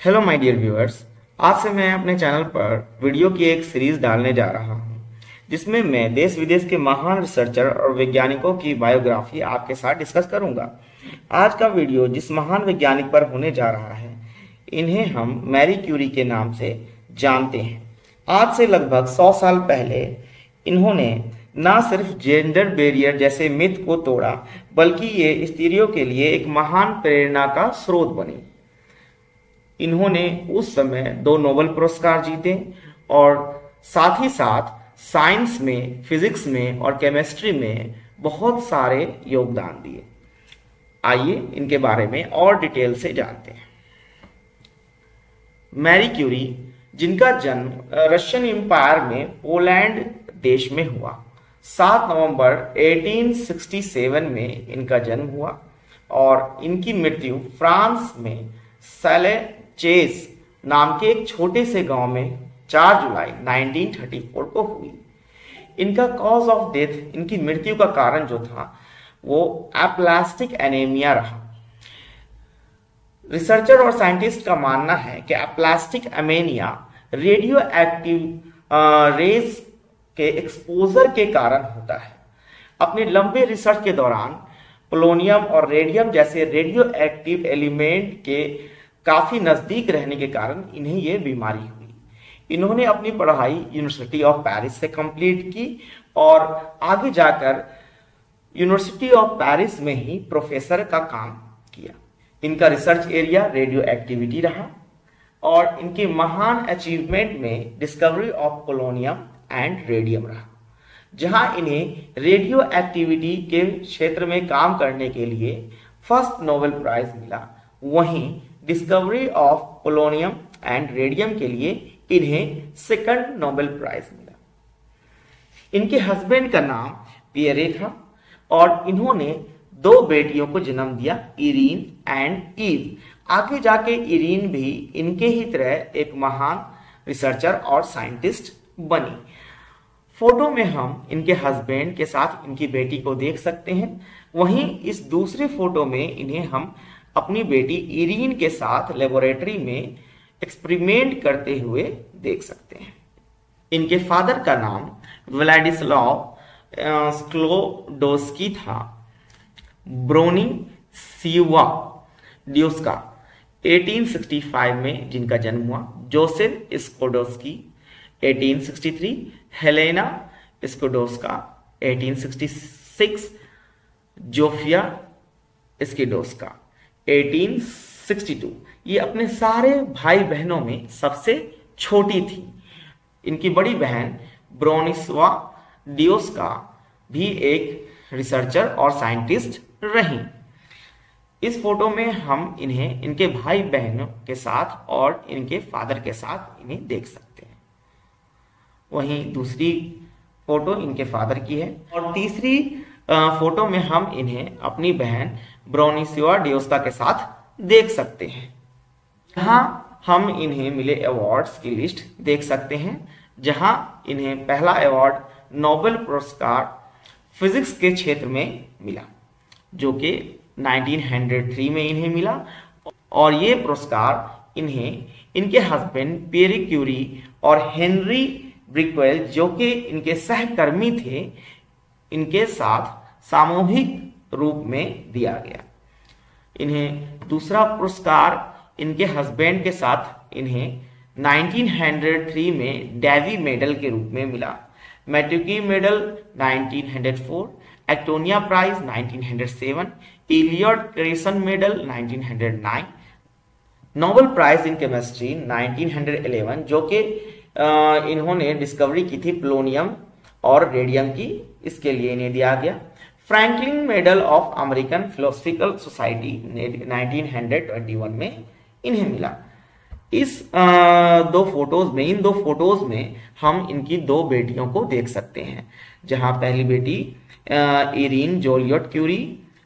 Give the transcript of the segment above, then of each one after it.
Hello my dear viewers. आज से मैं अपने चैनल पर वीडियो की एक सीरीज डालने जा रहा हूं, जिसमें मैं देश विदेश के महान रिसर्चर और वैज्ञानिकों की बायोग्राफी आपके साथ डिस्कस करूंगा। आज का वीडियो जिस महान वैज्ञानिक पर होने जा रहा है, इन्हें हम मैरी क्यूरी के नाम से जानते हैं। आज से लगभग 100 साल पहले इन्होंने न सिर्फ जेंडर बैरियर जैसे मिथ को तोड़ा, बल्कि ये स्त्रियों के लिए एक महान प्रेरणा का स्रोत बनी। इन्होंने उस समय 2 नोबेल पुरस्कार जीते और साथ ही साथ साइंस में, फिजिक्स में और केमिस्ट्री में बहुत सारे योगदान दिए। आइए इनके बारे में और डिटेल से जानते हैं। मैरी क्यूरी, जिनका जन्म रशियन एम्पायर में पोलैंड देश में हुआ, 7 नवंबर 1867 में इनका जन्म हुआ और इनकी मृत्यु फ्रांस में सैलेचेस नाम के एक छोटे से गांव में 4 जुलाई 1934 को हुई। इनका कॉज ऑफ डेथ, इनकी मृत्यु का कारण जो था वो एप्लास्टिक एनीमिया रहा। रिसर्चर और साइंटिस्ट का मानना है कि aplastic anaemia radioactive rays के एक्सपोजर के कारण होता है। अपने लंबे रिसर्च के दौरान पोलोनियम और रेडियम जैसे रेडियो एक्टिव एलिमेंट के काफी नजदीक रहने के कारण इन्हें यह बीमारी हुई। इन्होंने अपनी पढ़ाई यूनिवर्सिटी ऑफ पेरिस से कंप्लीट की और आगे जाकर यूनिवर्सिटी ऑफ पेरिस में ही प्रोफेसर का काम किया। इनका रिसर्च एरिया रेडियो एक्टिविटी रहा और इनकी महान अचीवमेंट में discovery of polonium and radium रहा, जहां इन्हें रेडियो एक्टिविटी के क्षेत्र में काम करने के लिए फर्स्ट नोबेल प्राइज मिला। वहीं discovery of polonium and radium के लिए इन्हें सेकंड नोबेल प्राइज मिला। इनके हस्बैंड का नाम पियरे था और इन्होंने 2 बेटियों को जन्म दिया, इरीन एंड ईव। आगे जाके इरीन भी इनके ही तरह एक महान रिसर्चर और साइंटिस्ट बनी। फोटो में हम इनके हस्बैंड के साथ इनकी बेटी को देख सकते हैं। वहीं इस दूसरे फोटो में इन्हें हम अपनी बेटी इरीन के साथ लेबोरेटरी में एक्सपेरिमेंट करते हुए देख सकते हैं। इनके फादर का नाम व्लादिस्लाव स्क्लोडोस्की था। ब्रोनिस्लावा ड्यूस्का 1865 में जिनका जन्म हुआ। Joseph Sklodowski 1863, Helena Sklodowska 1866, Zofia Sklodowska 1862। ये अपने सारे भाई बहनों में सबसे छोटी थी। इनकी बड़ी बहन ब्रोनिस्लावा ड्यूस्का भी एक रिसर्चर और साइंटिस्ट रही। इस फोटो में हम इन्हें इनके भाई बहनों के साथ और इनके फादर के साथ इन्हें देख सकते हैं। वहीं दूसरी फोटो इनके फादर की है और तीसरी फोटो में हम इन्हें अपनी बहन ब्रोनिस्लावा ड्यूस्का के साथ देख सकते हैं। यहाँ हम इन्हें मिले अवार्ड्स की लिस्ट देख सकते हैं, जहां इन्हें पहला अवार्ड नोबेल पुरस्कार फिजिक्स के क्षेत्र में मिला, जो कि 1903 में इन्हें मिला। और ये पुरस्कार इन्हें इनके हस्बैंड पियरे क्यूरी और हेनरी ब्रिकवेल, जो कि इनके सहकर्मी थे, इनके साथ सामूहिक रूप में दिया गया। इन्हें दूसरा पुरस्कार इनके हस्बैंड के साथ इन्हें 1903 में डेवी मेडल के रूप में मिला। Matteucci medal 1904, Actonian prize 1907, Elliott Cresson medal 1909, Nobel prize in chemistry 1911, जो कि इन्होंने डिस्कवरी की थी पोलोनियम और रेडियम की, इसके लिए इन्हें दिया गया। Franklin medal of American philosophical society 1921 में इन्हें मिला। इस इन दो फोटोज में हम इनकी 2 बेटियों को देख सकते हैं, जहां पहली बेटी इरीन जोलियट क्यूरी,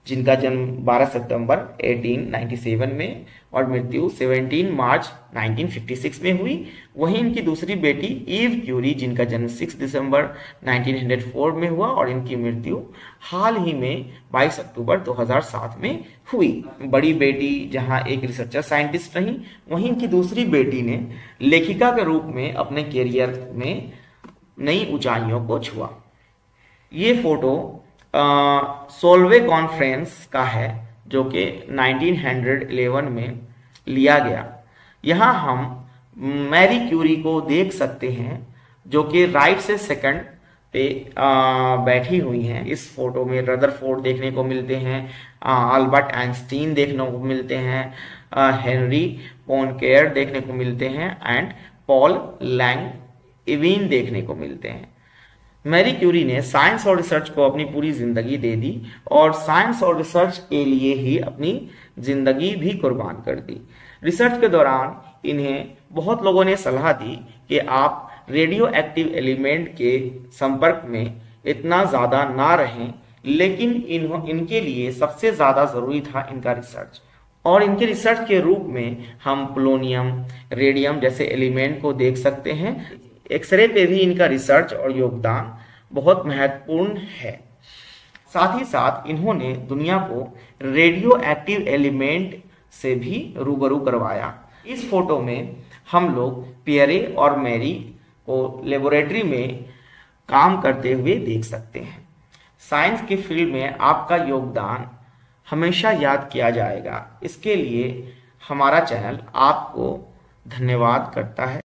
जिनका जन्म 12 सितंबर 1897 में और मृत्यु 17 मार्च 1956 में हुई। वहीं इनकी दूसरी बेटी ईव क्यूरी, जिनका जन्म 6 दिसंबर 1904 में हुआ और इनकी मृत्यु हाल ही में 22 अक्टूबर 2007 में हुई। बड़ी बेटी जहां एक रिसर्चर साइंटिस्ट रही, वहीं इनकी दूसरी बेटी ने लेखिका के रूप में अपने कैरियर में नई ऊंचाइयों को छुआ। ये फोटो सोल्वे कॉन्फ्रेंस का है जो कि 1911 में लिया गया। यहाँ हम मैरी क्यूरी को देख सकते हैं जो कि राइट से सेकंड पे बैठी हुई हैं। इस फोटो में रदरफोर्ड देखने को मिलते हैं, अल्बर्ट आइंस्टीन देखने को मिलते हैं, हेनरी पोनकेयर देखने को मिलते हैं एंड पॉल लैंगइविन देखने को मिलते हैं। मैरी क्यूरी ने साइंस और रिसर्च को अपनी पूरी जिंदगी दे दी और साइंस और रिसर्च के लिए ही अपनी जिंदगी भी कुर्बान कर दी। रिसर्च के दौरान इन्हें बहुत लोगों ने सलाह दी कि आप रेडियो एक्टिव एलिमेंट के संपर्क में इतना ज़्यादा ना रहें, लेकिन इनके लिए सबसे ज़्यादा ज़रूरी था इनका रिसर्च। और इनके रिसर्च के रूप में हम पोलोनियम, रेडियम जैसे एलिमेंट को देख सकते हैं। एक्सरे पे भी इनका रिसर्च और योगदान बहुत महत्वपूर्ण है। साथ ही साथ इन्होंने दुनिया को रेडियो एक्टिव एलिमेंट से भी रूबरू करवाया। इस फोटो में हम लोग पियरे और मैरी को लेबोरेटरी में काम करते हुए देख सकते हैं। साइंस की फील्ड में आपका योगदान हमेशा याद किया जाएगा। इसके लिए हमारा चैनल आपको धन्यवाद करता है।